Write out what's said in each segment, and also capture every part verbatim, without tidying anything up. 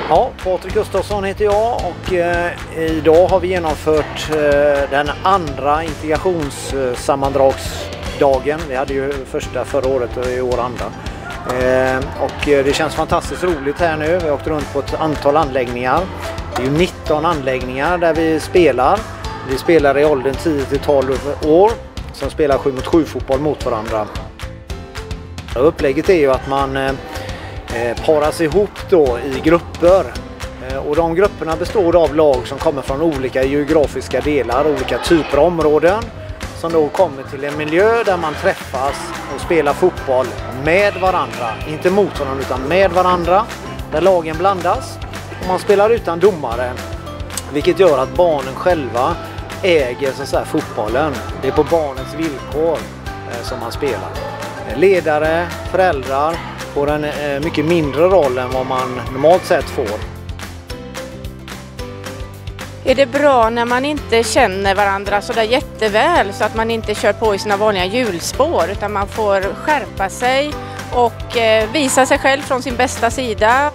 Ja, Patrik Gustafsson heter jag och eh, idag har vi genomfört eh, den andra integrationssammandragsdagen. Vi hade ju första förra året och i år andra. Eh, och det känns fantastiskt roligt här nu. Vi har åkt runt på ett antal anläggningar. Det är ju nitton anläggningar där vi spelar. Vi spelar i åldern tio till tolv år som spelar sju mot sju fotboll mot varandra. Upplägget är ju att man eh, paras ihop då i grupper. Eh, och de grupperna består av lag som kommer från olika geografiska delar, olika typer av områden. Som då kommer till en miljö där man träffas och spelar fotboll med varandra. Inte mot varandra utan med varandra. Där lagen blandas. Och man spelar utan domare. Vilket gör att barnen själva äger så att säga, fotbollen. Det är på barnens villkor eh, som man spelar. Ledare, föräldrar får en eh, mycket mindre roll än vad man normalt sett får. Är det bra när man inte känner varandra så där jätteväl så att man inte kör på i sina vanliga hjulspår utan man får skärpa sig och eh, visa sig själv från sin bästa sida?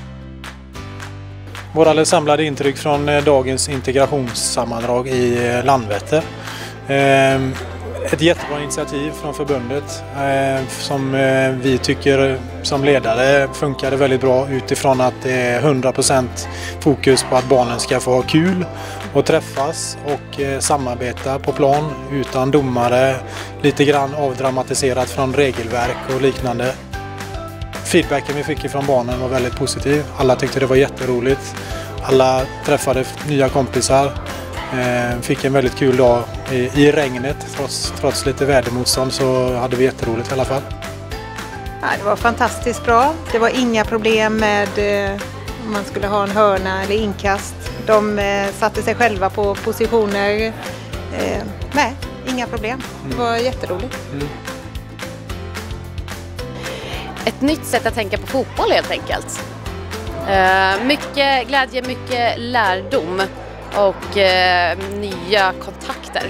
Våra samlade intryck från dagens integrationssammandrag i Landvetter. Ett jättebra initiativ från förbundet som vi tycker som ledare funkade väldigt bra utifrån att det är hundra procent fokus på att barnen ska få ha kul och träffas och samarbeta på plan utan domare, lite grann avdramatiserat från regelverk och liknande. Feedbacken vi fick från barnen var väldigt positiv. Alla tyckte det var jätteroligt. Alla träffade nya kompisar. Fick en väldigt kul dag i regnet. Trots, trots lite vädermotstånd så hade vi jätteroligt i alla fall. Ja, det var fantastiskt bra. Det var inga problem med om man skulle ha en hörna eller inkast. De satte sig själva på positioner. Nej, inga problem. Det var jätteroligt. Mm. Ett nytt sätt att tänka på fotboll helt enkelt. Uh, mycket glädje, mycket lärdom och uh, nya kontakter.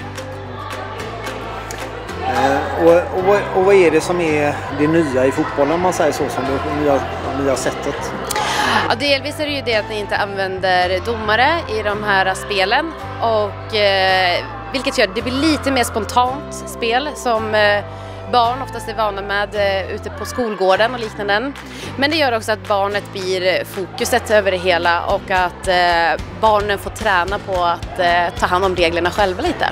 Uh, och, och, och vad är det som är det nya i fotbollen om man säger så, som det nya, nya sättet? Ja, delvis är det ju det att ni inte använder domare i de här spelen och uh, vilket gör att det blir lite mer spontant spel som uh, barn oftast är vana med eh, ute på skolgården och liknande. Men det gör också att barnet blir fokuset över det hela och att eh, barnen får träna på att eh, ta hand om reglerna själva lite.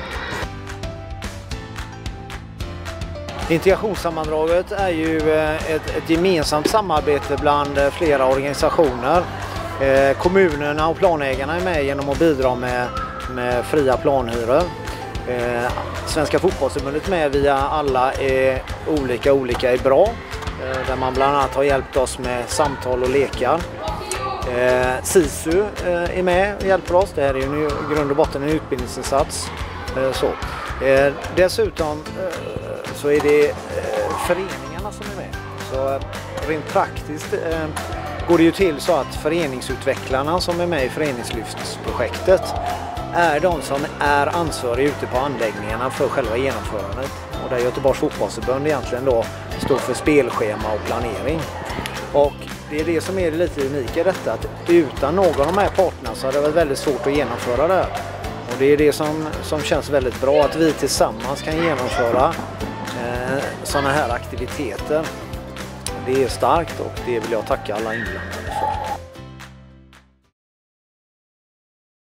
Integrationssammandraget är ju ett, ett gemensamt samarbete bland flera organisationer. Eh, kommunerna och planägarna är med genom att bidra med, med fria planhyror. Eh, Svenska fotbollsförbundet med via alla är olika olika är bra. Eh, där man bland annat har hjälpt oss med samtal och lekar. Eh, SISU eh, är med och hjälper oss. Det här är ju i grund och botten en utbildningsinsats. Eh, så. Eh, dessutom eh, så är det eh, föreningarna som är med. Så eh, rent praktiskt eh, går det ju till så att föreningsutvecklarna som är med i föreningslyftsprojektet är de som är ansvariga ute på anläggningarna för själva genomförandet. Och där Göteborgs fotbollsförbund egentligen då står för spelschema och planering. Och det är det som är lite unika i detta, att utan någon av de här parterna så hade det varit väldigt svårt att genomföra det här. Och det är det som, som känns väldigt bra, att vi tillsammans kan genomföra eh, sådana här aktiviteter. Det är starkt och det vill jag tacka alla inblandade för.